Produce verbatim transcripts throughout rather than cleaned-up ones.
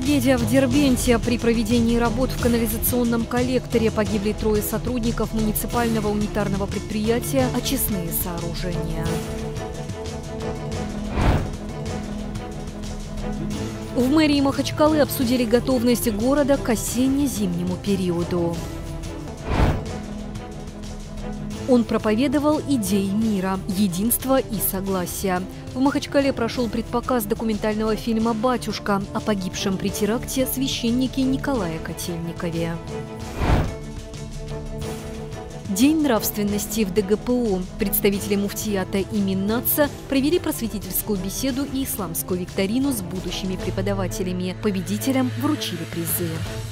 Трагедия в Дербенте. При проведении работ в канализационном коллекторе погибли трое сотрудников муниципального унитарного предприятия «Очистные сооружения». В мэрии Махачкалы обсудили готовность города к осенне-зимнему периоду. Он проповедовал идеи мира, единства и согласия. В Махачкале прошел предпоказ документального фильма «Батюшка» о погибшем при теракте священнике Николае Котельникове. День нравственности в ДГПУ. Представители муфтията и Миннаца провели просветительскую беседу и исламскую викторину с будущими преподавателями. Победителям вручили призы.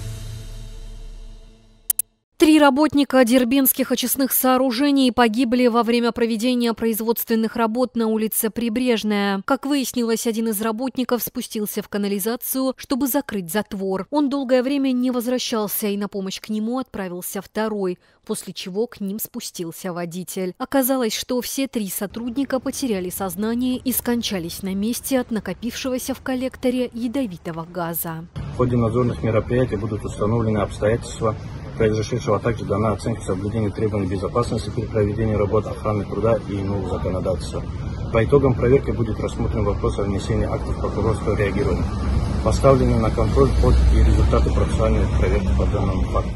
Три работника дербентских очистных сооружений погибли во время проведения производственных работ на улице Прибрежная. Как выяснилось, один из работников спустился в канализацию, чтобы закрыть затвор. Он долгое время не возвращался, и на помощь к нему отправился второй, после чего к ним спустился водитель. Оказалось, что все три сотрудника потеряли сознание и скончались на месте от накопившегося в коллекторе ядовитого газа. В ходе надзорных мероприятий будут установлены обстоятельства произошедшего, а также дана оценка соблюдения требований безопасности при проведении работ охраны труда и иного законодательства. По итогам проверки будет рассмотрен вопрос о внесении актов прокурорского реагирования. Поставлены на контроль ход и результаты процессуальной проверки по данному факту.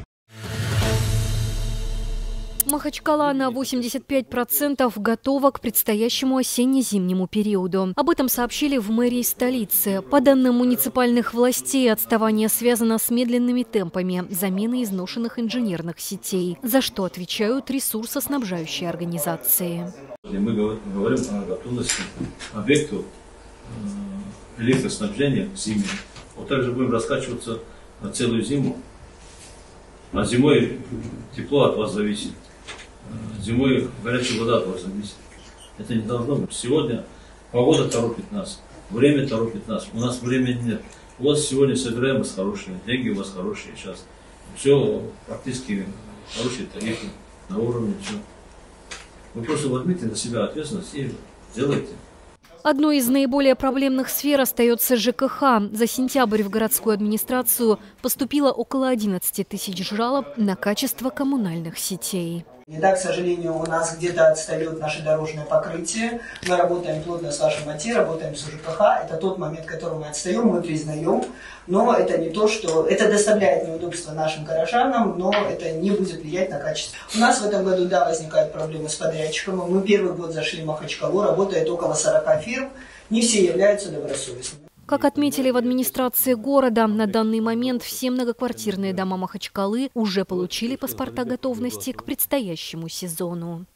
Махачкала на восемьдесят пять процентов готова к предстоящему осенне-зимнему периоду. Об этом сообщили в мэрии столицы. По данным муниципальных властей, отставание связано с медленными темпами замены изношенных инженерных сетей, за что отвечают ресурсоснабжающие организации. Мы говорим о готовности объектов электроснабжения к зиме. Вот также будем раскачиваться на целую зиму. А зимой тепло от вас зависит. Зимой горячая вода от вас зависит. Это не должно быть. Сегодня погода торопит нас, время торопит нас. У нас времени нет. У вас сегодня собираемость хорошая, деньги у вас хорошие сейчас. Все практически хорошие тарифы на уровне. Все. Вы просто возьмите на себя ответственность и делайте. Одной из наиболее проблемных сфер остается ЖКХ. За сентябрь в городскую администрацию поступило около одиннадцати тысяч жалоб на качество коммунальных сетей. И да, к сожалению, у нас где-то отстает наше дорожное покрытие. Мы работаем плотно с вашим ОТИ, работаем с ЖКХ. Это тот момент, который мы отстаем, мы признаем. Но это не то, что... Это доставляет неудобства нашим горожанам, но это не будет влиять на качество. У нас в этом году, да, возникают проблемы с подрядчиком. Мы первый год зашли в Махачкалу, работает около сорока фирм. Не все являются добросовестными. Как отметили в администрации города, на данный момент все многоквартирные дома Махачкалы уже получили паспорта готовности к предстоящему сезону.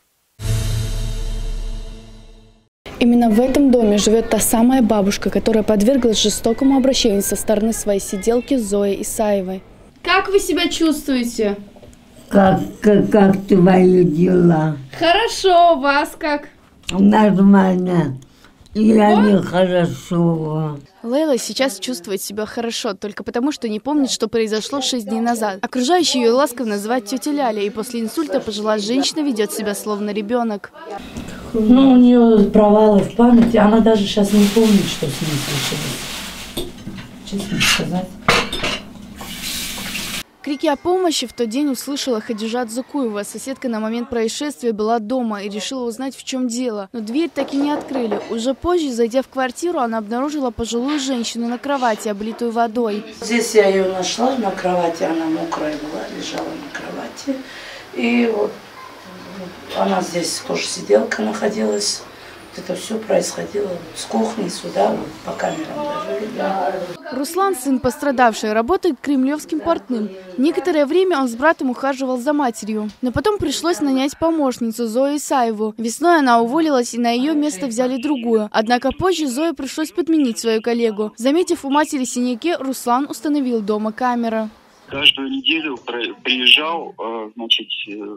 Именно в этом доме живет та самая бабушка, которая подверглась жестокому обращению со стороны своей сиделки Зои Исаевой. Как вы себя чувствуете? Как, как, как твои дела? Хорошо, у вас как? Нормально. Я нехорошо. Лейла сейчас чувствует себя хорошо, только потому, что не помнит, что произошло шесть дней назад. Окружающие ее ласково называют тетя Ляля, и после инсульта пожилая женщина ведет себя словно ребенок. Ну, у нее провалы в памяти, она даже сейчас не помнит, что с ней случилось. Честно сказать. Крики о помощи в тот день услышала Хадижат Зукуева. Соседка на момент происшествия была дома и решила узнать, в чем дело. Но дверь так и не открыли. Уже позже, зайдя в квартиру, она обнаружила пожилую женщину на кровати, облитую водой. Здесь я ее нашла на кровати, она мокрая была, лежала на кровати. И вот она здесь тоже сиделка находилась. Это все происходило с кухни сюда, вот, по камерам даже видно. Руслан, сын пострадавшей, работает кремлевским портным. Некоторое время он с братом ухаживал за матерью. Но потом пришлось нанять помощницу Зою Исаеву. Весной она уволилась, и на ее место взяли другую. Однако позже Зое пришлось подменить свою коллегу. Заметив у матери синяки, Руслан установил дома камеру. Каждую неделю приезжал, значит,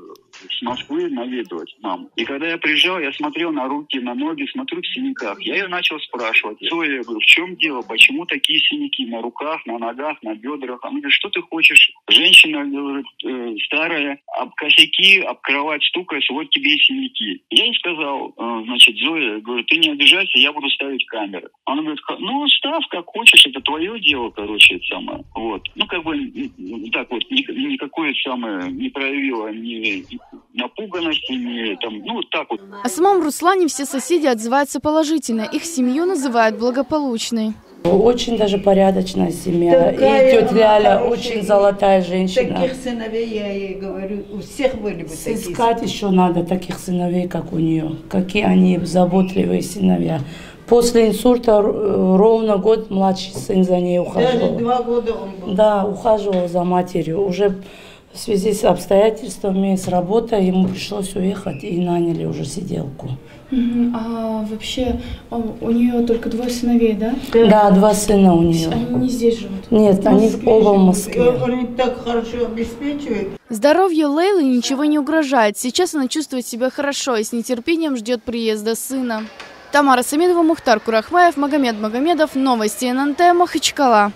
с Москвы наведывать маму. И когда я приезжал, я смотрел на руки, на ноги, смотрю в синяках. Я ее начал спрашивать: Зоя, я говорю, в чем дело? Почему такие синяки на руках, на ногах, на бедрах? Она говорит, что ты хочешь? Женщина, говорит, э, старая, об косяки, об кровать стукаешь, вот тебе и синяки. Я ей сказал, э, значит, Зоя, говорю, ты не обижайся, я буду ставить камеры. Она говорит, ну, ставь как хочешь, это твое дело, короче, это самое. Вот. Ну, как бы, так вот, ни, никакое самое не проявило ни напуганности, ни там, ну, вот так вот. О самом Руслане все соседи отзываются положительно. Их семью называют благополучной. Очень даже порядочная семья. Такая, и тетя Ляля очень золотая женщина. Таких сыновей, я ей говорю, у всех были бы такие. Искать еще надо таких сыновей, как у нее. Какие они заботливые сыновья. После инсульта ровно год младший сын за ней ухаживал. Даже два года он был. Да, ухаживал за матерью. Уже в связи с обстоятельствами, с работой ему пришлось уехать и наняли уже сиделку. Угу. А вообще у нее только двое сыновей, да? Да, два сына у нее. Они не здесь живут? Нет, они оба в Москве. Они так хорошо обеспечивают. Здоровью Лейлы ничего не угрожает. Сейчас она чувствует себя хорошо и с нетерпением ждет приезда сына. Тамара Самедова, Мухтар Курахмаев, Магомед Магомедов. Новости эн эн тэ, Махачкала.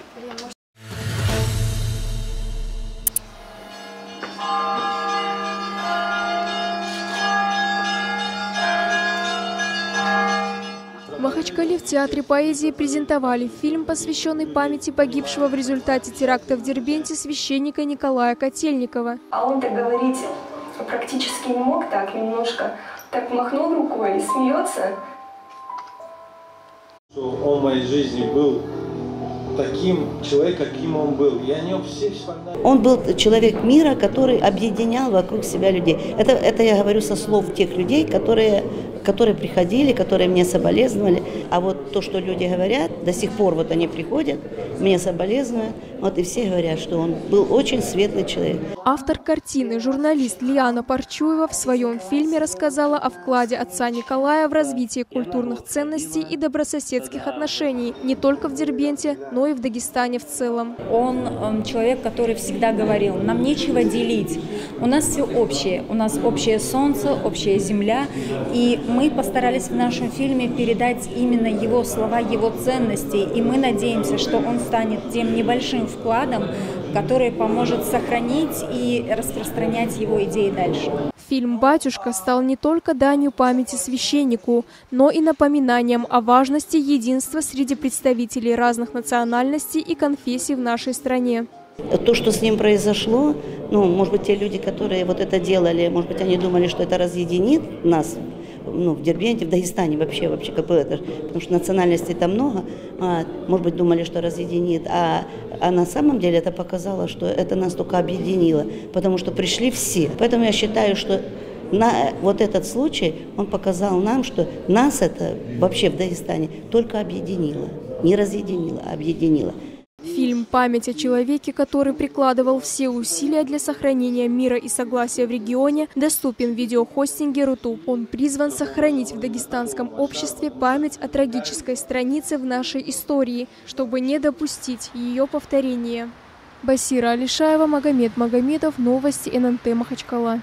В Махачкале в Театре поэзии презентовали фильм, посвященный памяти погибшего в результате теракта в Дербенте священника Николая Котельникова. А он-то говорить практически не мог, так немножко так махнул рукой и смеется. Он в моей жизни был таким человеком, каким он был. Я не все вспоминаю. Он был человек мира, который объединял вокруг себя людей. Это, это я говорю со слов тех людей, которые, которые приходили, которые мне соболезновали. А вот то, что люди говорят, до сих пор вот они приходят, мне соболезнуют, вот и все говорят, что он был очень светлый человек. Автор картины, журналист Лиана Парчуева в своем фильме рассказала о вкладе отца Николая в развитие культурных ценностей и добрососедских отношений не только в Дербенте, но и в Дагестане в целом. Он человек, который всегда говорил, нам нечего делить, у нас все общее, у нас общее солнце, общая земля, и мы постарались в нашем фильме передать именно его слова, его ценности, и мы надеемся, что он станет тем небольшим вкладом, который поможет сохранить и распространять его идеи дальше. Фильм «Батюшка» стал не только данью памяти священнику, но и напоминанием о важности единства среди представителей разных национальностей и конфессий в нашей стране. То, что с ним произошло, ну, может быть, те люди, которые вот это делали, может быть, они думали, что это разъединит нас, ну, в Дербенте, в Дагестане вообще, вообще, как бы это, потому что национальностей там много, а, может быть, думали, что разъединит, а, а на самом деле это показало, что это нас только объединило, потому что пришли все. Поэтому я считаю, что на вот этот случай, он показал нам, что нас это вообще в Дагестане только объединило, не разъединило, а объединило. Фильм «Память о человеке, который прикладывал все усилия для сохранения мира и согласия в регионе», доступен в видеохостинге Рутуб. Он призван сохранить в дагестанском обществе память о трагической странице в нашей истории, чтобы не допустить ее повторения. Басира Алишаева, Магомед Магомедов, новости эн эн тэ, Махачкала.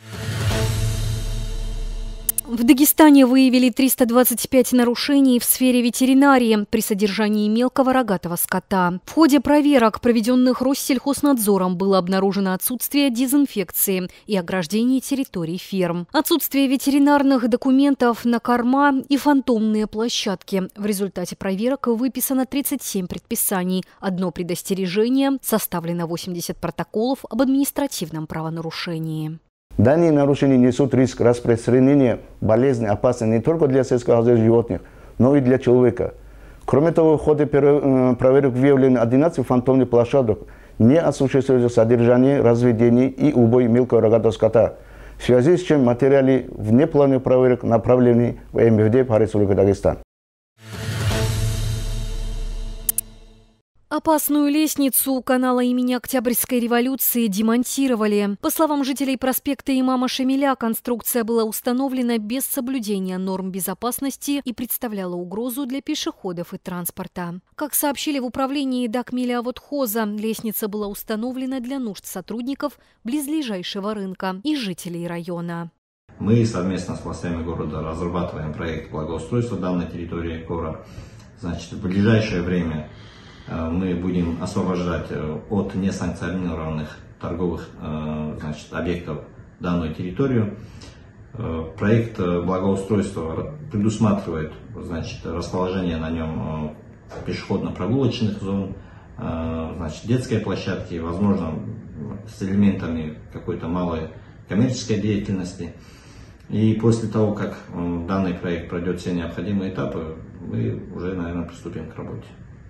В Дагестане выявили триста двадцать пять нарушений в сфере ветеринарии при содержании мелкого рогатого скота. В ходе проверок, проведенных Россельхознадзором, было обнаружено отсутствие дезинфекции и ограждение территорий ферм, отсутствие ветеринарных документов на корма и фантомные площадки. В результате проверок выписано тридцать семь предписаний, одно предостережение, составлено восемьдесят протоколов об административном правонарушении. Данные нарушения несут риск распространения болезни, опасны не только для сельскохозяйственных животных, но и для человека. Кроме того, в ходе проверок выявлено одиннадцать фантомных площадок, не осуществляется содержание, разведение и убой мелкого рогатого скота, в связи с чем материалы внеплановых проверок направлены в эм вэ дэ по Республике Дагестан. О Опасную лестницу у канала имени Октябрьской революции демонтировали. По словам жителей проспекта Имама Шамиля, конструкция была установлена без соблюдения норм безопасности и представляла угрозу для пешеходов и транспорта. Как сообщили в управлении Дакмиля-Аводхоза, лестница была установлена для нужд сотрудников близлежащего рынка и жителей района. Мы совместно с властями города разрабатываем проект благоустройства данной территории города. Значит, в ближайшее время мы будем освобождать от несанкционированных торговых, значит, объектов данную территорию. Проект благоустройства предусматривает, значит, расположение на нем пешеходно-прогулочных зон, значит, детской площадки, возможно, с элементами какой-то малой коммерческой деятельности. И после того, как данный проект пройдет все необходимые этапы, мы уже, наверное, приступим к работе.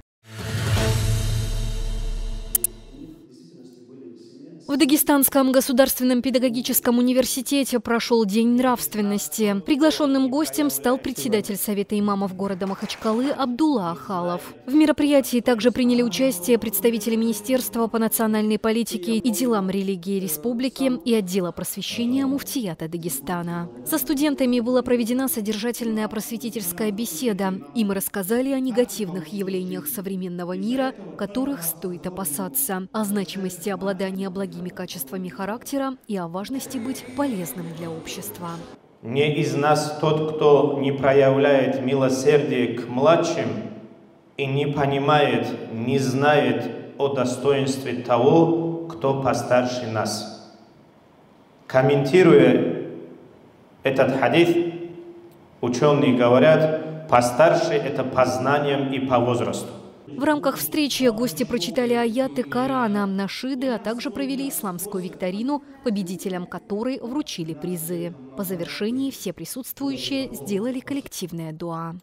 В Дагестанском государственном педагогическом университете прошел День нравственности. Приглашенным гостем стал председатель Совета имамов города Махачкалы Абдулла Ахалов. В мероприятии также приняли участие представители Министерства по национальной политике и делам религии республики и отдела просвещения Муфтията Дагестана. Со студентами была проведена содержательная просветительская беседа. Им рассказали о негативных явлениях современного мира, которых стоит опасаться, о значимости обладания благими качествами характера и о важности быть полезным для общества. Не из нас тот, кто не проявляет милосердие к младшим и не понимает, не знает о достоинстве того, кто постарше нас. Комментируя этот хадис, ученые говорят, постарше это по знаниям и по возрасту. В рамках встречи гости прочитали аяты Корана, нашиды, а также провели исламскую викторину, победителям которой вручили призы. По завершении все присутствующие сделали коллективное дуа.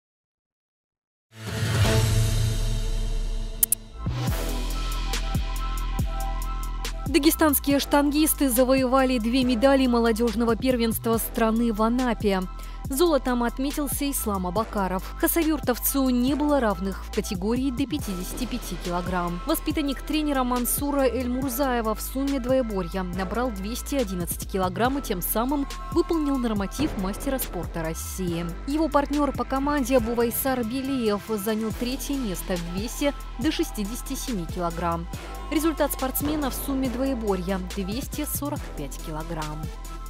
Дагестанские штангисты завоевали две медали молодежного первенства страны в Анапе. Золотом отметился Ислам Абакаров. Хасавюртовцу не было равных в категории до пятидесяти пяти килограмм. Воспитанник тренера Мансура Эль-Мурзаева в сумме двоеборья набрал двести одиннадцать килограмм и тем самым выполнил норматив мастера спорта России. Его партнер по команде Бувайсар Белиев занял третье место в весе до шестидесяти семи килограмм. Результат спортсмена в сумме двоеборья – двести сорок пять килограмм.